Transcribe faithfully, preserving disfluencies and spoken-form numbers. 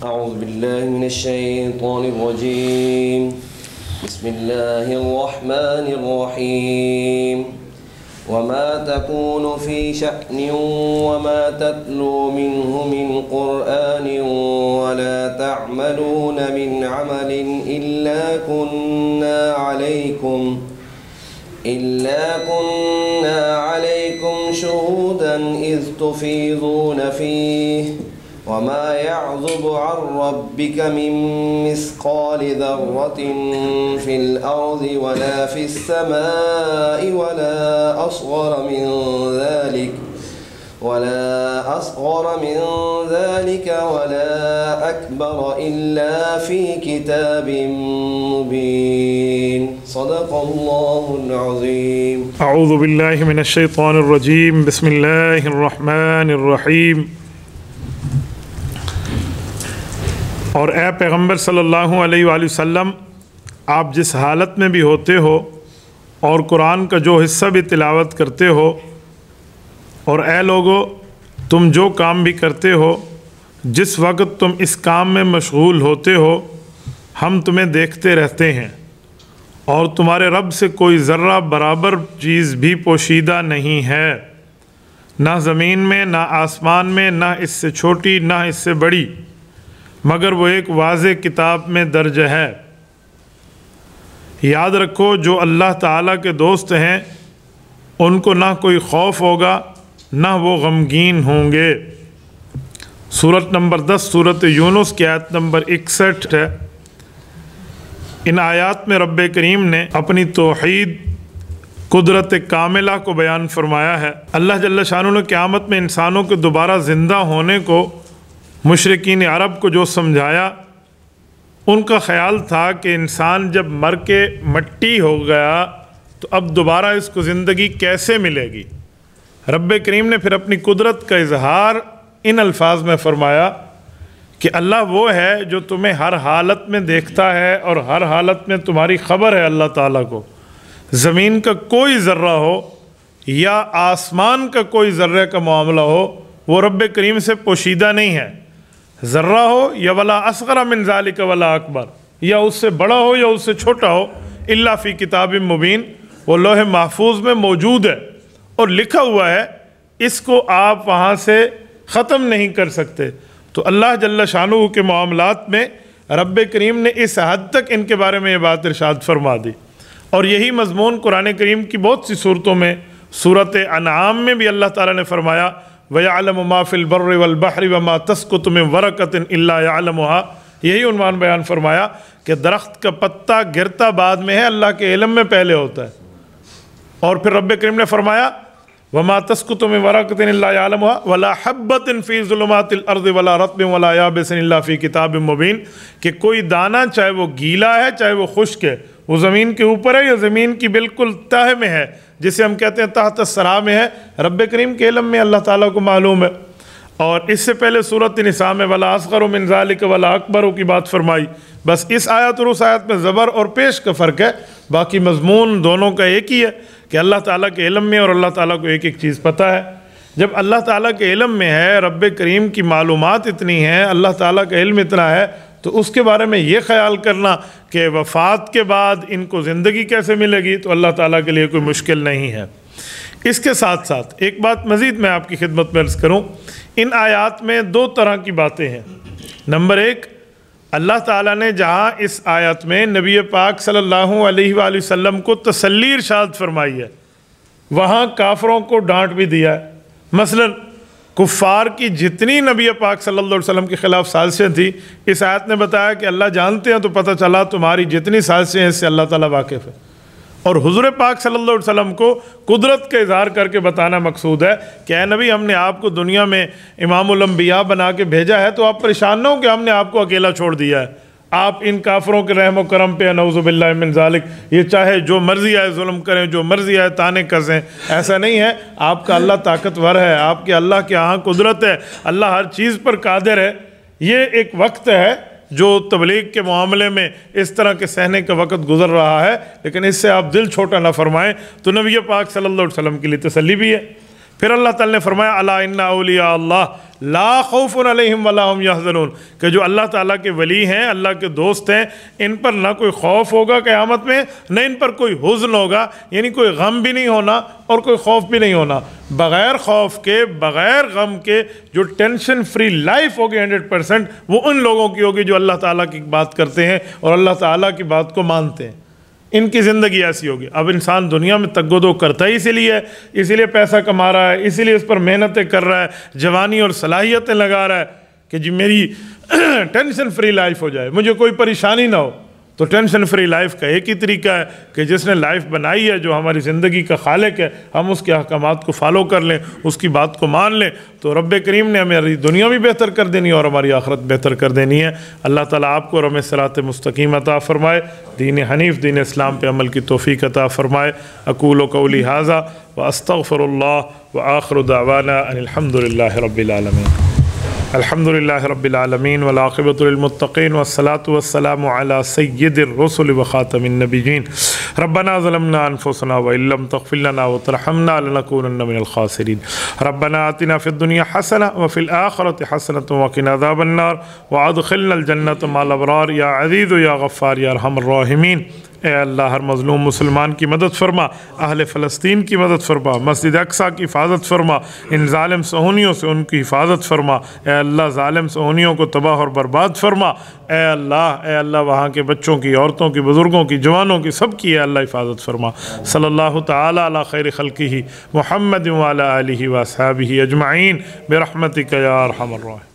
أعوذ بالله من الشيطان الرجيم. بسم الله الرحمن الرحيم. وما تكون في شأن وما تتلو منه من قرآن ولا تعملون من عمل إلا كنا عليكم إلا كنا عليكم شهودا إذ تفيضون فيه وما يعزب عن ربك من مثقال ذرة في الأرض ولا في السماء ولا أصغر من ذلك ولا أصغر من ذلك ولا أكبر إلا في كتاب مبين. صدق الله العظيم. أعوذ بالله من الشيطان الرجيم. بسم الله الرحمن الرحيم. اور اے پیغمبر صلی اللہ علیہ وآلہ وسلم، آپ جس حالت میں بھی ہوتے ہو اور قرآن کا جو حصہ بھی تلاوت کرتے ہو، اور اے لوگو تم جو کام بھی کرتے ہو، جس وقت تم اس کام میں مشغول ہوتے ہو ہم تمہیں دیکھتے رہتے ہیں، اور تمہارے رب سے کوئی ذرہ برابر چیز بھی پوشیدہ نہیں ہے، نہ زمین میں نہ آسمان میں، نہ اس سے چھوٹی نہ اس سے بڑی، مگر وہ ایک واضح کتاب میں درج ہے۔ یاد رکھو جو اللہ تعالیٰ کے دوست ہیں ان کو نہ کوئی خوف ہوگا نہ وہ غمگین ہوں گے۔ سورت نمبر دس سورت یونس کی آیت نمبر اکسٹھ ہے۔ ان آیات میں رب کریم نے اپنی توحید، قدرت کاملہ کو بیان فرمایا ہے۔ اللہ جل شانہ نے قیامت میں انسانوں کے دوبارہ زندہ ہونے کو مشرکین عرب کو جو سمجھایا، ان کا خیال تھا کہ انسان جب مر کے مٹی ہو گیا تو اب دوبارہ اس کو زندگی کیسے ملے گی۔ رب کریم نے پھر اپنی قدرت کا اظہار ان الفاظ میں فرمایا کہ اللہ وہ ہے جو تمہیں ہر حالت میں دیکھتا ہے اور ہر حالت میں تمہاری خبر ہے اللہ تعالیٰ کو۔ زمین کا کوئی ذرہ ہو یا آسمان کا کوئی ذرے کا معاملہ ہو وہ رب کریم سے پوشیدہ نہیں ہے، ذرہ ہو یا ولا اصغر من ذالک ولا اکبر، یا اس سے بڑا ہو یا اس سے چھوٹا ہو، الا فی کتاب مبین، وہ لوح محفوظ میں موجود ہے اور لکھا ہوا ہے، اس کو آپ وہاں سے ختم نہیں کر سکتے۔ تو اللہ جل شانہ کے معاملات میں رب کریم نے اس حد تک ان کے بارے میں یہ بات ارشاد فرما دی، اور یہی مضمون قرآن کریم کی بہت سی صورتوں میں، سورۃ انعام میں بھی اللہ تعالیٰ نے فرمایا وَيَعْلَمُ مَا فِي الْبَرِّ وَالْبَحْرِ وَمَا تَسْقُطُ مِن وَرَقَةٍ إِلَّا يَعْلَمُهَا، یہی عنوان بیان فرمایا کہ درخت کا پتا گرتا بعد میں ہے، اللہ کے علم میں پہلے ہوتا ہے۔ اور پھر رب کریم نے فرمایا وَمَا تَسْقُطُ مِن وَرَقَةٍ إِلَّا يَعْلَمُهَا وَلَا حَبَّةٍ فِي ظُلُمَاتِ الْأَرْضِ وَلَا رَطْبٍ وَلَا يَابِسٍ إِلَّا فِي كِتَابٍ مُبِينٍ، کہ کوئی دانہ چاہے وہ گیلا ہے چاہے وہ خشک ہے، وہ زمین کے اوپر ہے یا زمین کی بالکل تہ میں ہے، جسے ہم کہتے ہیں تحت الثری میں ہے، رب کریم کے علم میں اللہ تعالیٰ کو معلوم ہے۔ اور اس سے پہلے سورۃ نساء میں ولا اصغر من ذالک ولا اکبر کی بات فرمائی۔ بس اس آیت اور اس آیت میں زبر اور پیش کا فرق ہے، باقی مضمون دونوں کا ایک ہی ہے کہ اللہ تعالیٰ کے علم میں اور اللہ تعالیٰ کو ایک ایک چیز پتہ ہے۔ جب اللہ تعالیٰ کے علم میں ہے، رب کریم کی معلومات اتنی ہیں، اللہ تعالیٰ کا علم اتنا ہے، تو اس کے بارے میں یہ خیال کرنا کہ وفات کے بعد ان کو زندگی کیسے ملے گی تو اللہ تعالیٰ کے لیے کوئی مشکل نہیں ہے۔ اس کے ساتھ ساتھ ایک بات مزید میں آپ کی خدمت میں عرض کروں، ان آیات میں دو طرح کی باتیں ہیں۔ نمبر ایک، اللہ تعالیٰ نے جہاں اس آیت میں نبی پاک صلی اللہ علیہ وآلہ وسلم کو تسلی ارشاد فرمائی ہے، وہاں کافروں کو ڈانٹ بھی دیا ہے۔ مثلاً کفار کی جتنی نبی پاک صلی اللہ علیہ وسلم کے خلاف سازشیں تھیں، اس آیت نے بتایا کہ اللہ جانتے ہیں، تو پتہ چلا تمہاری جتنی سازشیں ہیں اس سے اللہ تعالیٰ واقف ہے۔ اور حضور پاک صلی اللہ علیہ وسلم کو قدرت کا اظہار کر کے بتانا مقصود ہے کہ اے نبی، ہم نے آپ کو دنیا میں امام الانبیاء بنا کے بھیجا ہے، تو آپ پریشان نہ ہو کہ ہم نے آپ کو اکیلا چھوڑ دیا ہے، آپ ان کافروں کے رحم و کرم پہ نعوذ باللہ من ذالک، یہ چاہے جو مرضی آئے ظلم کریں، جو مرضی آئے تانے کسیں، ایسا نہیں ہے۔ آپ کا اللہ طاقتور ہے، آپ کے اللہ کے ہاں قدرت ہے، اللہ ہر چیز پر قادر ہے۔ یہ ایک وقت ہے جو تبلیغ کے معاملے میں اس طرح کے سہنے کا وقت گزر رہا ہے، لیکن اس سے آپ دل چھوٹا نہ فرمائیں، تو نبی پاک صلی اللہ علیہ وسلم کے لیے تسلی بھی ہے۔ پھر اللہ تعالیٰ نے فرمایا الا ان اولیاء اللہ لا خوف علیہم ولا هم یحزنون، کہ جو اللہ تعالیٰ کے ولی ہیں، اللہ کے دوست ہیں، ان پر نہ کوئی خوف ہوگا قیامت میں، نہ ان پر کوئی حزن ہوگا، یعنی کوئی غم بھی نہیں ہونا اور کوئی خوف بھی نہیں ہونا۔ بغیر خوف کے، بغیر غم کے جو ٹینشن فری لائف ہوگی ہنڈریڈ پرسینٹ، وہ ان لوگوں کی ہوگی جو اللہ تعالیٰ کی بات کرتے ہیں اور اللہ تعالیٰ کی بات کو مانتے ہیں۔ ان کی زندگی ایسی ہوگی۔ اب انسان دنیا میں تگ و دو کرتا ہی اسی لیے ہے، اسی لیے پیسہ کما رہا ہے، اسی لیے اس پر محنتیں کر رہا ہے، جوانی اور صلاحیتیں لگا رہا ہے کہ جی میری ٹینشن فری لائف ہو جائے، مجھے کوئی پریشانی نہ ہو۔ تو ٹینشن فری لائف کا ایک ہی طریقہ ہے کہ جس نے لائف بنائی ہے، جو ہماری زندگی کا خالق ہے، ہم اس کے احکامات کو فالو کر لیں، اس کی بات کو مان لیں، تو رب کریم نے ہماری دنیا بھی بہتر کر دینی ہے اور ہماری آخرت بہتر کر دینی ہے۔ اللہ تعالیٰ آپ کو اور ہمیں صراط مستقیم عطا فرمائے، دین حنیف، دین اسلام پہ عمل کی توفیق عطا فرمائے۔ اقول قولی ھذا واستغفر اللہ وآخر دعوانا ان الحمد للہ رب العالمین۔ الحمد للہ رب العالمین والعاقبۃ للمتقین والصلاة والسلام علی سید الرسل وخاتم النبیین۔ ربنا ظلمنا انفسنا وان لم تغفر لنا وترحمنا لنکونن من الخاسرین۔ ربنا آتنا فی الدنیا حسنہ وفی الآخرۃ حسنۃ وقنا عذاب النار وادخلنا الجنۃ مع الابرار یا عزیز یا غفار یا ارحم الراحمین۔ اے اللہ ہر مظلوم مسلمان کی مدد فرما، اہل فلسطین کی مدد فرما، مسجد اقصیٰ کی حفاظت فرما، ان ظالم صہیونیوں سے ان کی حفاظت فرما۔ اے اللہ ظالم صہیونیوں کو تباہ اور برباد فرما۔ اے اللہ اے اللہ وہاں کے بچوں کی، عورتوں کی، بزرگوں کی، جوانوں کی، سب کی اے اللہ حفاظت فرما۔ صلی اللہ تعالی علی خیر خلقہ محمد وعلی آلہ واصحابہ اجمعین برحمتک یا ارحم الراحمین۔